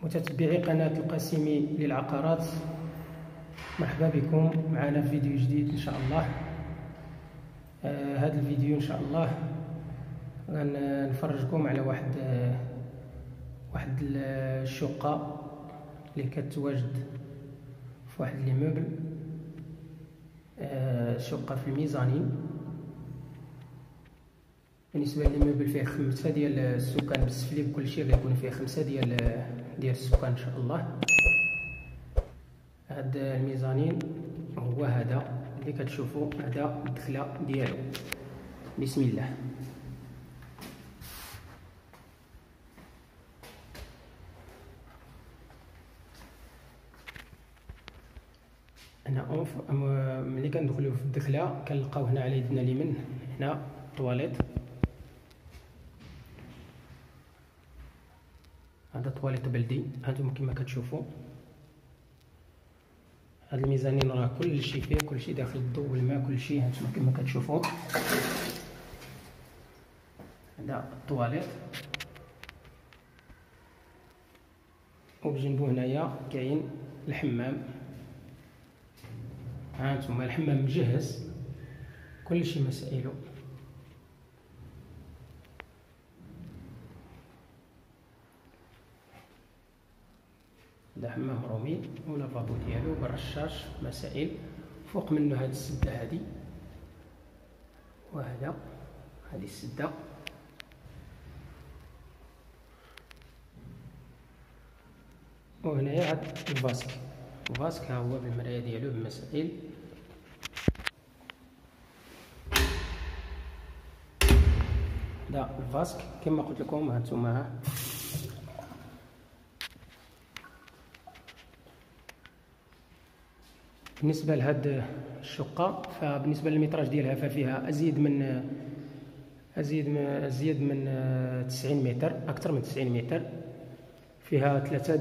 متتبعي قناة القاسمي للعقارات، مرحبا بكم معنا في فيديو جديد ان شاء الله. هذا الفيديو ان شاء الله غنفرجكم على واحد الشقة اللي كتواجد في واحد ليموبل، شقة في الميزانين. بالنسبه للموبل فيه 5 ديال السكان بالسفلي، بكل شيء غيكون فيه 5 ديال السكان ان شاء الله. هاد الميزانين هو هذا اللي كتشوفوا، هذا الدخله ديالو. بسم الله. هنا ملي كندخلوا في الدخله كنلقاو هنا على يدنا اليمين هنا طواليت. هذا طواليت بلدي، هانتوما كما كتشوفوا. هاد الميزانين راه كلشي فيه، كلشي داخل الضوء والماء، كلشي هانتوما كما كتشوفوا. هذا الطواليت، وبجنبو هنايا كاين الحمام. هانتوما الحمام مجهز، كلشي مسائلو. هذا حمام رومي ولافابو ديالو بالرشاش مسائل. فوق منه هاد السده هادي، هادي السده. وهنايا هاد الفاسك ها هو بالمرايه ديالو بمسائل. هذا الفاسك كما قلت لكم. هانتوما بالنسبه لهاد الشقه، فبالنسبه للمتراج ديالها ففيها ازيد من 90 متر، اكثر من 90 متر. فيها 3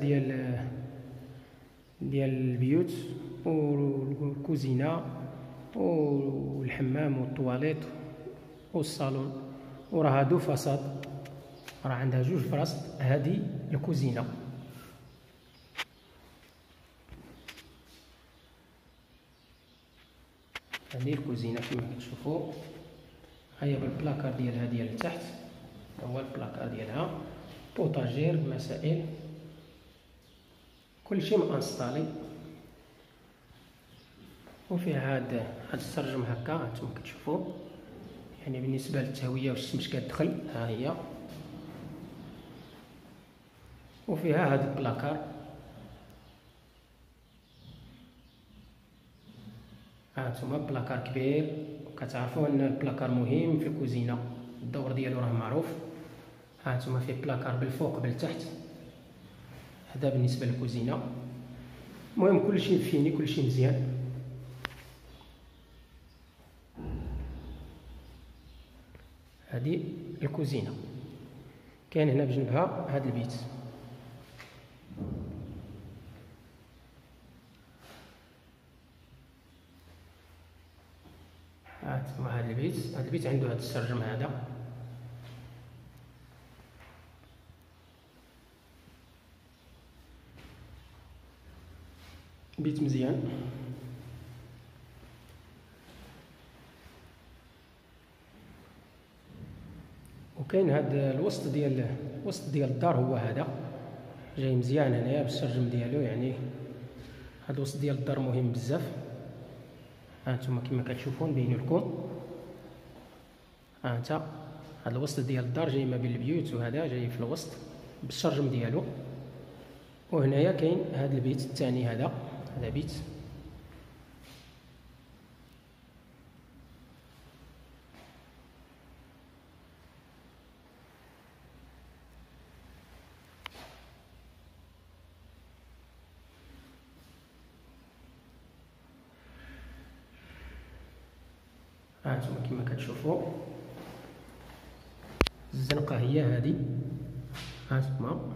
ديال البيوت والكوزينه والحمام والطواليت والصالون. وراه هادو فصاد، راه عندها 2 فراسط. هذه الكوزينه، هذه الكوزينه كما كتشوفوا. هيا بالبلاكار ديالها ديال التحت، هو البلاكار ديالها. بوطاجير مسائل، كلشي مانستالي. وفيها هاد السرجم هكا هانتوما كتشوفوا، يعني بالنسبه للتهويه والشمس كتدخل. ها هي. وفيها هاد البلاكار، هانتوما بلاكار كبير. وكتعرفوا ان البلاكار مهم في الكوزينه، الدور ديالو راه معروف. هانتوما فيه بلاكار بالفوق بالتحت. هذا بالنسبه للكوزينه. المهم كلشي فيني، كلشي مزيان. هذه الكوزينه. كاين هنا بجنبها هذا البيت. هانتوما هذا البيت عنده هذا السرجم هذا. بيت مزيان. وكاين هذا الوسط ديال الدار، هو هذا جاي مزيان هنايا بالسرجم ديالو. يعني هذا الوسط ديال الدار مهم بزاف. هانتوما كما كتشوفوا نبين لكم. هذا الوسط ديال الدار جاي ما بين البيوت، وهذا جاي في الوسط بالسرجم ديالو. وهنايا كاين هذا البيت الثاني. هذا بيت. هانتوما كما كتشوفوا الزنقه هي هذه. هانتوما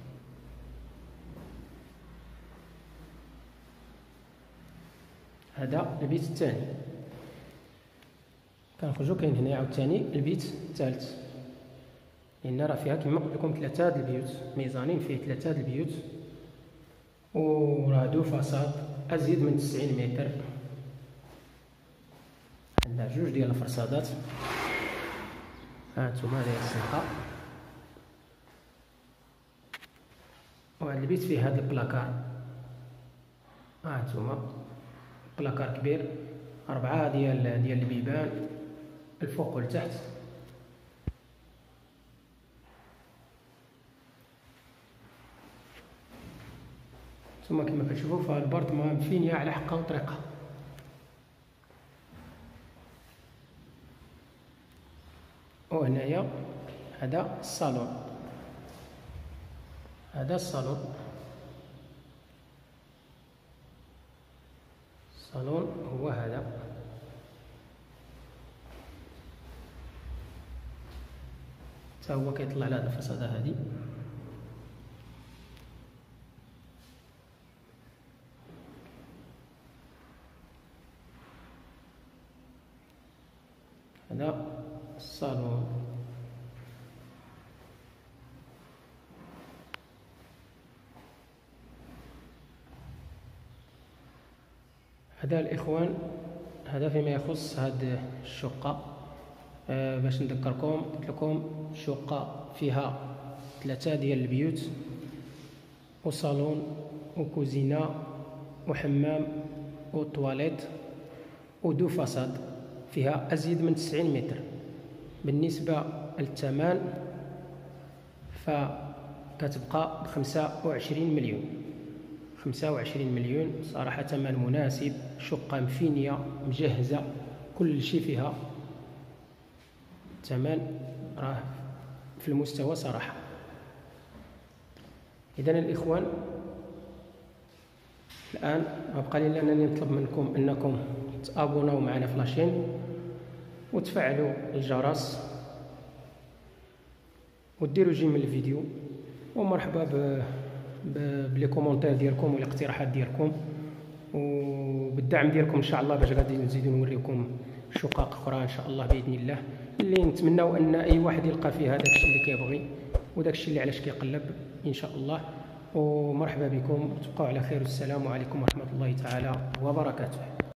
هذا البيت الثاني. كنخرجوا كاين هنا عاوتاني البيت الثالث. لان راه فيها كما قلت لكم 3 د البيوت، ميزانين فيه 3 د البيوت. وراه دو فاصاد ازيد من 90 متر. عندنا جوج ديال الفرصادات. هانتوما هذه السنقه، وهذا البيت فيه هذا البلاكار. هانتوما بلاكار كبير، 4 ديال البيبان الفوق والتحت. ثم كما كتشوفوا فالبارطمان مفينيا على حقها وطريقها. وهنايا هذا الصالون، هذا الصالون هو هذا. حتى هو كيطلع على هذه الفصاده هذه. هذا الصالون. هذا الإخوان، هذا فيما يخص هذه الشقة. باش نذكركم، قلت لكم شقة فيها 3 ديال البيوت، وصالون وكوزينة وحمام وطواليت ودو فصاد، فيها أزيد من 90 متر. بالنسبة للثمن فكتبقى ب25 مليون. 25 مليون صراحة ثمن مناسب، شقة مفينية مجهزة، كل شيء فيها. ثمن راه في المستوى صراحة. إذن الإخوان، الآن ما بقى لي إلا أنني نطلب منكم أنكم تابوناو معنا في لاشين وتفعلوا الجرس وديروا جيم الفيديو، ومرحبا بلي كومونتير ديالكم والاقتراحات ديالكم وبالدعم ديالكم ان شاء الله، باش غادي نزيدو نوريكم شقق اخرى ان شاء الله باذن الله، اللي نتمناو ان اي واحد يلقى فيها داكشي اللي كيبغي وداكشي اللي علاش كيقلب ان شاء الله. ومرحبا بكم، تبقوا على خير، والسلام عليكم ورحمه الله تعالى وبركاته.